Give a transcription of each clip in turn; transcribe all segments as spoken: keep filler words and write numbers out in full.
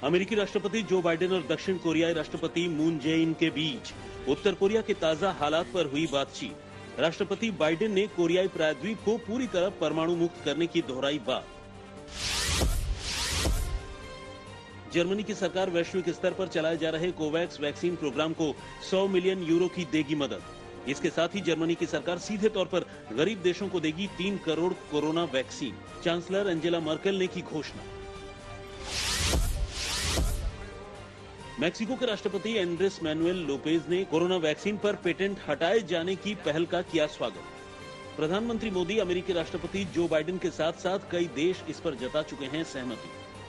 अमेरिकी राष्ट्रपति Joe Biden और दक्षिण कोरियाई राष्ट्रपति मून जे-इन के बीच उत्तर कोरिया के ताजा हालात पर हुई बातचीत। राष्ट्रपति बाइडेन ने कोरियाई प्रायद्वीप को पूरी तरह परमाणु मुक्त करने की दोहराई बात। जर्मनी की सरकार वैश्विक स्तर पर चलाए जा रहे कोवैक्स वैक्सीन प्रोग्राम को सौ मिलियन यूरो की देगी मदद। इसके साथ ही जर्मनी की सरकार सीधे तौर पर गरीब देशों को देगी तीन crore corona vaccine. Chancellor Angela Merkel ने की घोषणा। मैक्सिको के राष्ट्रपति एंड्रेस मैनुएल लोपेज ने कोरोना वैक्सीन पर पेटेंट हटाए जाने की पहल का किया स्वागत। प्रधानमंत्री मोदी, अमेरिकी राष्ट्रपति जो बाइडेन के साथ साथ कई देश इस पर जता चुके हैं सहमति।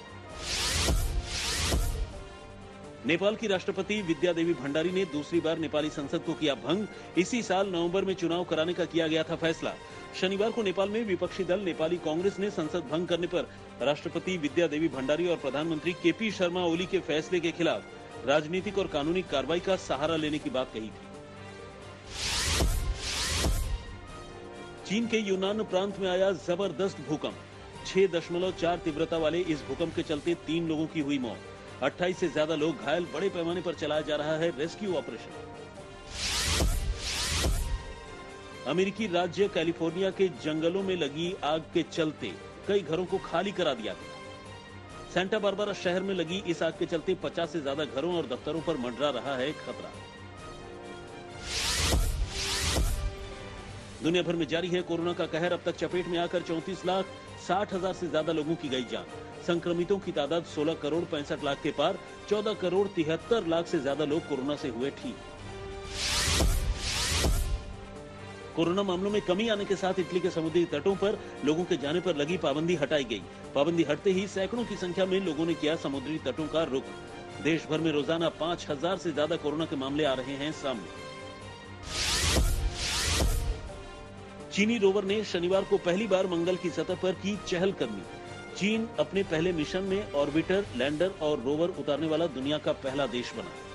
नेपाल की राष्ट्रपति विद्या देवी भंडारी ने दूसरी बार नेपाली संसद को किया भंग। इसी साल नवंबर में चुनाव कराने का किया गया था फैसला। शनिवार को नेपाल में विपक्षी दल नेपाली कांग्रेस ने संसद भंग करने पर राष्ट्रपति विद्या देवी भंडारी और प्रधानमंत्री के पी शर्मा ओली के फैसले के खिलाफ राजनीतिक और कानूनी कार्रवाई का सहारा लेने की बात कही थी। चीन के यूनान प्रांत में आया जबरदस्त भूकंप। छह दशमलव चार तीव्रता वाले इस भूकंप के चलते तीन लोगों की हुई मौत। अट्ठाईस से ज्यादा लोग घायल। बड़े पैमाने पर चलाया जा रहा है रेस्क्यू ऑपरेशन। अमेरिकी राज्य कैलिफोर्निया के जंगलों में लगी आग के चलते कई घरों को खाली करा दिया गया। सेंटा बारबरा शहर में लगी इस आग के चलते पचास से ज्यादा घरों और दफ्तरों पर मंडरा रहा है खतरा। दुनिया भर में जारी है कोरोना का कहर। अब तक चपेट में आकर चौंतीस लाख साठ हजार से ज्यादा लोगों की गई जान। संक्रमितों की तादाद सोलह करोड़ पैंसठ लाख के पार। चौदह करोड़ तिहत्तर लाख से ज्यादा लोग कोरोना से हुए ठीक। कोरोना मामलों में कमी आने के साथ इटली के समुद्री तटों पर लोगों के जाने पर लगी पाबंदी हटाई गई। पाबंदी हटते ही सैकड़ों की संख्या में लोगों ने किया समुद्री तटों का रुख। देश भर में रोजाना पांच हजार से ज्यादा कोरोना के मामले आ रहे हैं सामने। चीनी रोवर ने शनिवार को पहली बार मंगल की सतह पर की चहलकदमी। चीन अपने पहले मिशन में ऑर्बिटर, लैंडर और रोवर उतारने वाला दुनिया का पहला देश बना।